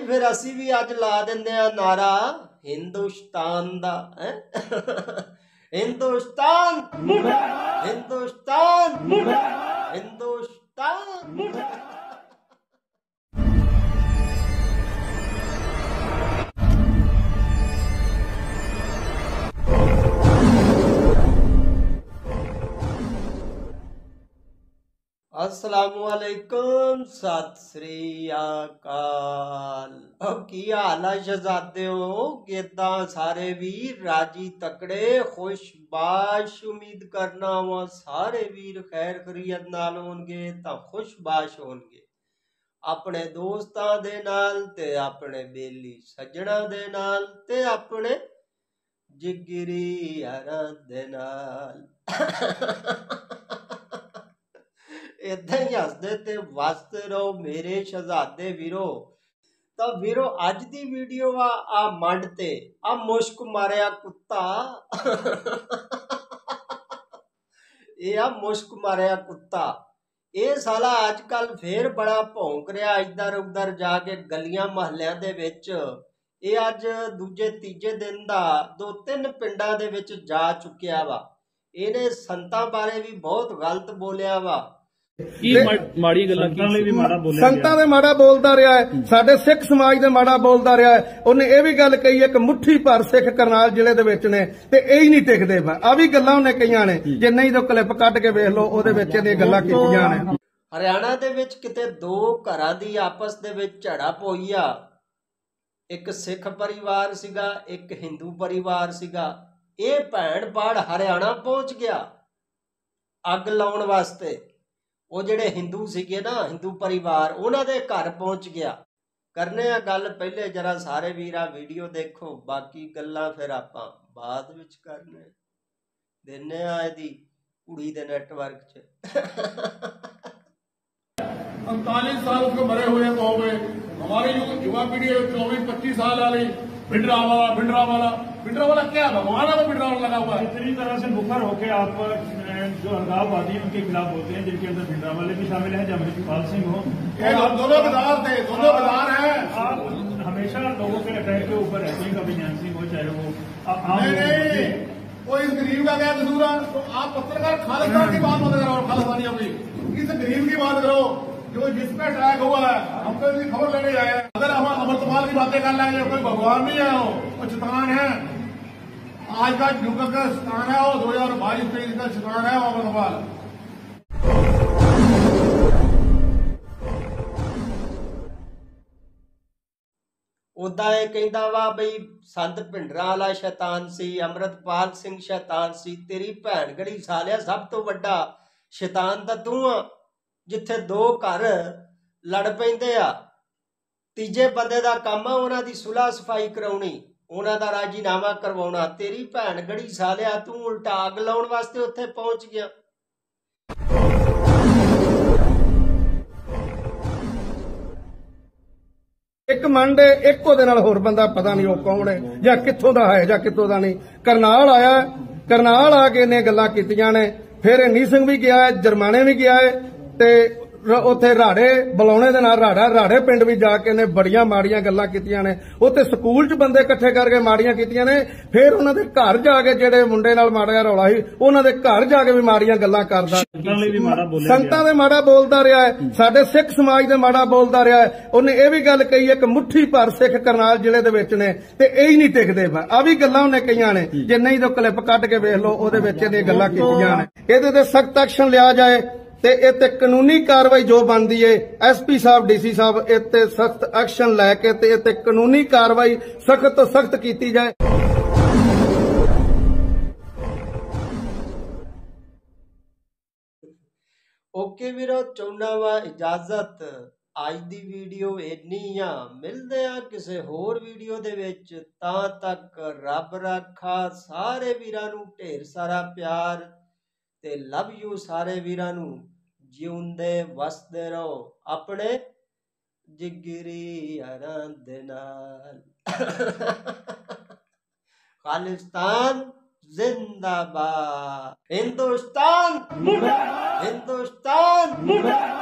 फिर असी भी अज ला देंदे आ नारा हिंदुस्तान दा हिंदुस्तान हिंदुस्तान हिंदुस्तान। अस्सलामुअलैकुम सत श्री अकाल। की हाल है शहजादे हो? किदा सारे वीर राजी तकड़े खुशबाश? उम्मीद करना वा सारे वीर खैर खरीयत नाल होणगे तां खुशबाश होणगे अपने दोस्तां दे नाल ते अपने बेली सज्जणा दे नाल ते अपने जिगरी यारां दे नाल। इदा ही हसदे ते वसदे रहो मेरे शहजादे वीरो। तो वीरो अज दी वीडियो आ मंड ते आ मुश्क मारिया कुत्ता ये आ मुश्क मारिया कुत्ता। ये साला अजकल फिर बड़ा भौंक रहा इधर उधर जाके गलियां महलियां दे विच। ये अज दूजे तीजे दिन दा 2-3 पिंडां दे विच जा चुकिया वा। इहने संतां बारे भी बहुत गलत बोलिया वा। संतां दे माड़ा बोलदा रहा है, साडे सिख समाज दे माड़ा बोलदा रहा है। उन्हें यह भी गल कही है कि मुट्ठी भर सिख करनाल जिले दे विच ने ते यही नहीं टिकदे। आ भी गल्लां उन्हें कईयां ने, जे नहीं तो क्लिप कट के वेख लो ओहदे विच इहदियां गल्लां कीतीआं ने। हरियाणा दे विच किते दो घरां दी आपस दे विच झड़प होई आ। एक सिख परिवार सीगा, एक हिंदू परिवार सीगा। ये भैण बाड़ हरियाणा पहुंच गया अग लाउण वास्ते। वो जिहड़े हिंदू सीगे ना, हिंदू परिवार, उन्हां दे घर पहुंच गया। करने आ गल पहले जरा सारे वीरा वीडियो देखो, बाकी गल्लां फिर आपां बाद विच करने देने आ इहदी कुड़ी दे नेटवर्क च। 45 साल उसको मरे हुए तो हो गए। हमारी युवा पीढ़ी 24-25 साल वाली भिंडरा वाला क्या भगवान है? भिंडरा वाला लगा हुआ है। इतनी तरह से मुखर होकर आप जो अलगाववादी उनके खिलाफ होते हैं, जिनके अंदर भिंडरा वाले भी शामिल हैं, जब अमृतपाल सिंह हो, दोनों गद्दार थे, दोनों गद्दार हैं। आप हमेशा लोगों के अटैक के ऊपर रहते हैं, कभी ज्ञान सिंह हो चाहे वो नहीं, वो इस गरीब का क्या कसूर है? तो आप पत्रकार खालिस्तान की बात मत करो, खालिस्तानियों की, इस गरीब की बात करो जो जिसपे अटैक हुआ है। हम तो इसकी खबर लेने जाए। अगर हम अमृतपाल की बातें कर लेंगे, कोई भगवान नहीं है, वो शैतान है। आज का युग का शैतान है, वो 2022-23 का शैतान है वो अमृतपाल। उदा ये कहता वा बई संत भिंडरा वाला शैतान सी, अमृतपाल सिंह शैतान सी। तेरी भैन गड़ी सालिया सब तो वड्डा शैतान तां तू आ, जिथे दो घर लड़ पैंदे आ, तीजे बंदे दा काम आ उन्हां दी सुलह सफाई कराउणी, उन्हां दा राजीनामा करवाउणा। तेरी भैन गड़ी सालिया तू उल्टा अग लाउण वास्ते उत्थे पहुंच गया। एक मंडे एक ओहदे नाल होर बंदा पता नहीं वो कौन है जां कित्थों दा है जां कित्थों दा नहीं। करनाल आया, करनाल आके इन्हें गल्लां कीतियां ने। फिर नी सिंह भी गया है, जरमाने भी गया है ते उत्थे राड़े बुलाने दे नाल राड़े पिंड भी जाके ने बड़ियां माड़ियां गल्लां कीतियां ने। उत्थे स्कूल च बंदे इकट्ठे करके माड़ियां कीतियां ने। फिर उन्हां दे घर जाके जेड़े मुंडे नाल माड़ा रौला सी उन्हां दे घर जाके भी माड़ियां गल्लां करदा, संतां दे माड़ा बोलदा रहा है, साडे सिख समाज दे माड़ा बोलदा रहा है। उन्हें यह भी गल कही है कि मुट्ठी भर सिख करनाल जिले दे विच ने ते यही नहीं टिकदे। आ भी गल्लां उन्हें कईयां ने, जे नहीं तो क्लिप कट के वेख लो ओहदे विच इहदियां गल्लां कीतियां ने। इहदे ते सख्त एक्शन लिया जाए ते इत्ते कानूनी कार्रवाई जो बनती है, SP साहब DC साहब इत्ते सख्त एक्शन लैके ते इत्ते कानूनी कार्रवाई सख्त तो सख्त की जाए। ओके वीरो, चाहुंदा वा इजाजत। अज दी वीडियो इन्नी आ, मिलदे आ किसे होर वीडियो दे विच। तां तक रब रखा सारे वीरां नूं ढेर सारा प्यार ते लव यू सारे वीरां नूं। जिउंदे वसदे रहो अपने जिगरी यारां दे नाल। खालिस्तान जिंदाबाद, हिंदुस्तान हिंदुस्तान।